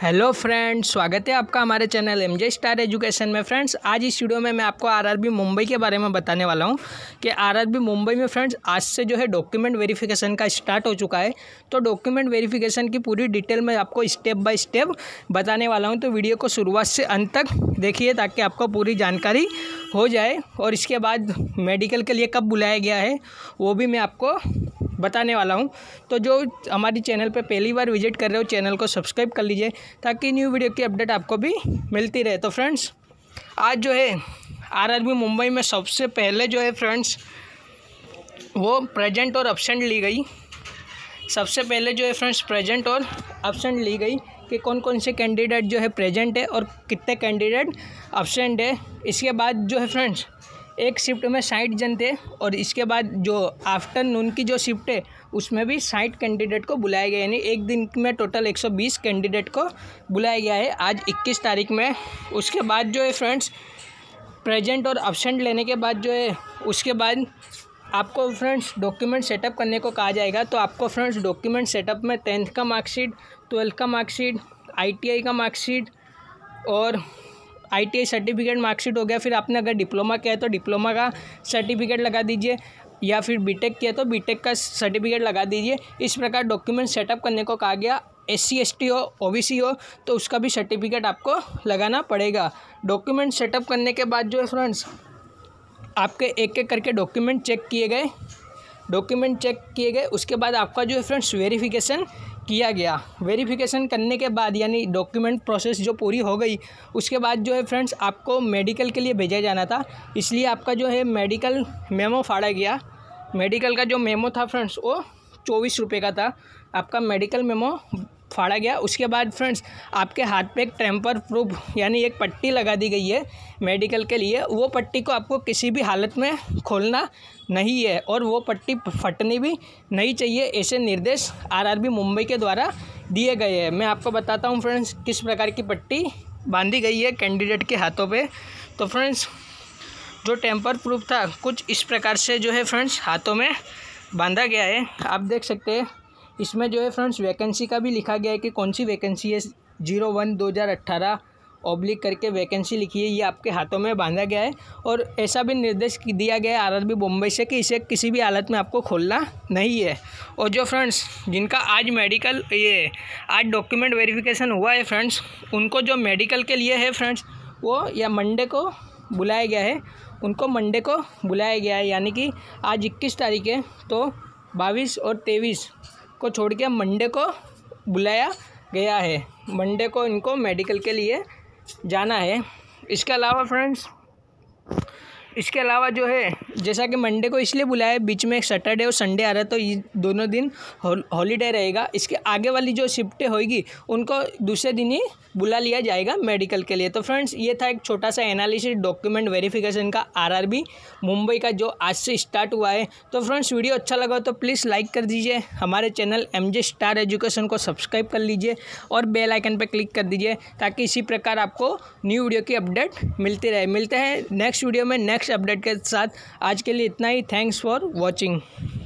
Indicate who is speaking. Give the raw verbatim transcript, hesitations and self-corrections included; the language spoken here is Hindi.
Speaker 1: हेलो फ्रेंड्स, स्वागत है आपका हमारे चैनल एमजे स्टार एजुकेशन में। फ्रेंड्स, आज इस वीडियो में मैं आपको आरआरबी मुंबई के बारे में बताने वाला हूं कि आरआरबी मुंबई में फ्रेंड्स आज से जो है डॉक्यूमेंट वेरिफिकेशन का स्टार्ट हो चुका है। तो डॉक्यूमेंट वेरिफिकेशन की पूरी डिटेल में आपको स्टेप बाय स्टेप बताने वाला हूँ। तो वीडियो को शुरुआत से अंत तक देखिए ताकि आपको पूरी जानकारी हो जाए। और इसके बाद मेडिकल के लिए कब बुलाया गया है वो भी मैं आपको बताने वाला हूं। तो जो हमारी चैनल पे पहली बार विजिट कर रहे हो, चैनल को सब्सक्राइब कर लीजिए ताकि न्यू वीडियो की अपडेट आपको भी मिलती रहे। तो फ्रेंड्स, आज जो है आरआरबी मुंबई में सबसे पहले जो है फ्रेंड्स वो प्रेजेंट और एब्सेंट ली गई। सबसे पहले जो है फ्रेंड्स प्रेजेंट और एब्सेंट ली गई कि कौन कौन से कैंडिडेट जो है प्रेजेंट है और कितने कैंडिडेट एब्सेंट है। इसके बाद जो है फ्रेंड्स एक शिफ्ट में साठ जन थे और इसके बाद जो आफ्टरनून की जो शिफ्ट है उसमें भी साठ कैंडिडेट को बुलाया गया, यानी एक दिन में टोटल एक सौ बीस कैंडिडेट को बुलाया गया है आज इक्कीस तारीख में। उसके बाद जो है फ्रेंड्स प्रेजेंट और एब्सेंट लेने के बाद जो है उसके बाद आपको फ्रेंड्स डॉक्यूमेंट सेटअप करने को कहा जाएगा। तो आपको फ्रेंड्स डॉक्यूमेंट सेटअप में टेंथ का मार्कशीट, ट्वेल्थ का मार्कशीट, आईटीआई का मार्कशीट और आईटीआई सर्टिफिकेट मार्कशीट हो गया। फिर आपने अगर डिप्लोमा किया है तो डिप्लोमा का सर्टिफिकेट लगा दीजिए, या फिर बीटेक किया तो बीटेक का सर्टिफिकेट लगा दीजिए। इस प्रकार डॉक्यूमेंट सेटअप करने को कहा गया। एससी एसटी हो, ओबीसी हो तो उसका भी सर्टिफिकेट आपको लगाना पड़ेगा। डॉक्यूमेंट सेटअप करने के बाद जो है फ्रेंड्स आपके एक एक करके डॉक्यूमेंट चेक किए गए डॉक्यूमेंट चेक किए गए उसके बाद आपका जो है फ्रेंड्स वेरिफिकेशन किया गया। वेरिफिकेशन करने के बाद यानी डॉक्यूमेंट प्रोसेस जो पूरी हो गई उसके बाद जो है फ्रेंड्स आपको मेडिकल के लिए भेजा जाना था, इसलिए आपका जो है मेडिकल मेमो फाड़ा गया। मेडिकल का जो मेमो था फ्रेंड्स वो चौबीस रुपये का था, आपका मेडिकल मेमो फाड़ा गया। उसके बाद फ्रेंड्स आपके हाथ पे एक टेम्पर प्रूफ यानी एक पट्टी लगा दी गई है मेडिकल के लिए। वो पट्टी को आपको किसी भी हालत में खोलना नहीं है और वो पट्टी फटनी भी नहीं चाहिए, ऐसे निर्देश आरआरबी मुंबई के द्वारा दिए गए हैं। मैं आपको बताता हूँ फ्रेंड्स किस प्रकार की पट्टी बांधी गई है कैंडिडेट के हाथों पे। तो फ्रेंड्स जो टेम्पर प्रूफ था कुछ इस प्रकार से जो है फ्रेंड्स हाथों में बांधा गया है, आप देख सकते हैं। इसमें जो है फ्रेंड्स वैकेंसी का भी लिखा गया है कि कौन सी वैकेंसी है, जीरो वन दो हज़ार अट्ठारह ऑब्लिक करके वैकेंसी लिखी है, ये आपके हाथों में बांधा गया है। और ऐसा भी निर्देश दिया गया है आरआरबी मुंबई से कि इसे किसी भी हालत में आपको खोलना नहीं है। और जो फ्रेंड्स जिनका आज मेडिकल ये आज डॉक्यूमेंट वेरिफिकेशन हुआ है फ्रेंड्स, उनको जो मेडिकल के लिए है फ्रेंड्स वो या मंडे को बुलाया गया है, उनको मंडे को बुलाया गया है, यानी कि आज इक्कीस तारीख है तो बाईस और तेईस को छोड़ के मंडे को बुलाया गया है। मंडे को इनको मेडिकल के लिए जाना है। इसके अलावा फ्रेंड्स इसके अलावा जो है जैसा कि मंडे को इसलिए बुलाया है, बीच में एक सैटरडे और संडे आ रहा है तो ये दोनों दिन हॉलीडे रहेगा। इसके आगे वाली जो शिफ्टें होगी उनको दूसरे दिन ही बुला लिया जाएगा मेडिकल के लिए। तो फ्रेंड्स ये था एक छोटा सा एनालिसिस डॉक्यूमेंट वेरिफिकेशन का आरआरबी मुंबई का जो आज से स्टार्ट हुआ है। तो फ्रेंड्स वीडियो अच्छा लगा तो प्लीज़ लाइक कर दीजिए, हमारे चैनल एमजे स्टार एजुकेशन को सब्सक्राइब कर लीजिए और बेल आइकन पर क्लिक कर दीजिए ताकि इसी प्रकार आपको न्यू वीडियो की अपडेट मिलती रहे। मिलते हैं नेक्स्ट वीडियो में नेक्स्ट अपडेट के साथ। आज के लिए इतना ही। Thanks for watching.